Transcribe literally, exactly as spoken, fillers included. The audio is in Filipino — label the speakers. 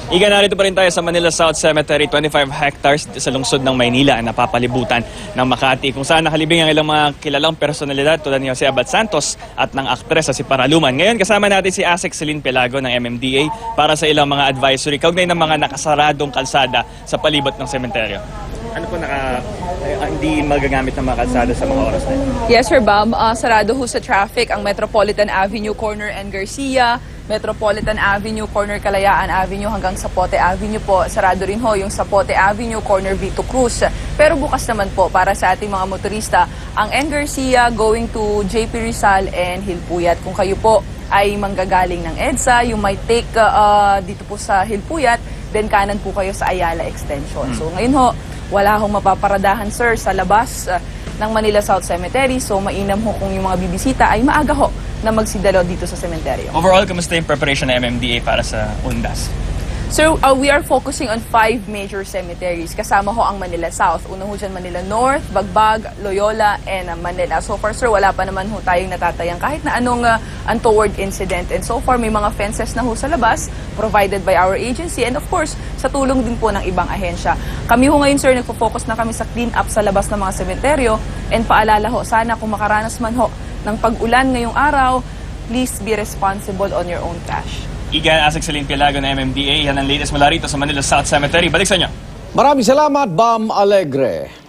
Speaker 1: Iga, narito pa rin tayo sa Manila South Cemetery, twenty-five hectares sa lungsod ng Maynila ang napapalibutan ng Makati, kung saan nakalibing ang ilang mga kilalang personalidad tulad ni Jose Abad Santos at ng aktres sa si Paraluman. Ngayon kasama natin si Asec Celine Pialago ng M M D A para sa ilang mga advisory kaugnay ng mga nakasaradong kalsada sa palibot ng sementeryo. Ano po naka, uh, hindi magagamit ng mga kalsada sa mga oras na ito?
Speaker 2: Yes, Sir Bam. Uh, sarado ho sa traffic ang Metropolitan Avenue, Corner and Garcia, Metropolitan Avenue, Corner Kalayaan Avenue hanggang Sapote Avenue po. Sarado rin ho yung Sapote Avenue, Corner Vito Cruz. Pero bukas naman po para sa ating mga motorista ang N. Garcia going to J P Rizal and Hilpuyat. Kung kayo po ay manggagaling ng EDSA, you might take uh, uh, dito po sa Hilpuyat, then kanan po kayo sa Ayala Extension. So ngayon ho, wala hong mapaparadahan, sir, sa labas uh, ng Manila South Cemetery. So mainam ho kung yung mga bibisita ay maaga ho na magsidalo dito sa sementeryo.
Speaker 1: Overall, kamusta yung preparation ng M M D A para sa Undas?
Speaker 2: So uh, we are focusing on five major cemeteries. Kasama ho ang Manila South. Una ho dyan Manila North, Bagbag, Loyola, and uh, Manila. So far, sir, wala pa naman ho tayong natatayang kahit na anong uh, untoward incident. And so far, may mga fences na ho sa labas provided by our agency and of course, sa tulong din po ng ibang ahensya. Kami ho ngayon, sir, nagpo-focus na kami sa clean up sa labas ng mga sementeryo. And paalala ho, sana kung makaranas man ho ng pag-ulan ngayong araw, please be responsible on your own cash.
Speaker 1: Iga, Asec Celine Pialago ng M M D A. Yan ang latest mula rito sa Manila South Cemetery. Balik sa inyo.
Speaker 3: Maraming salamat, Bam Alegre.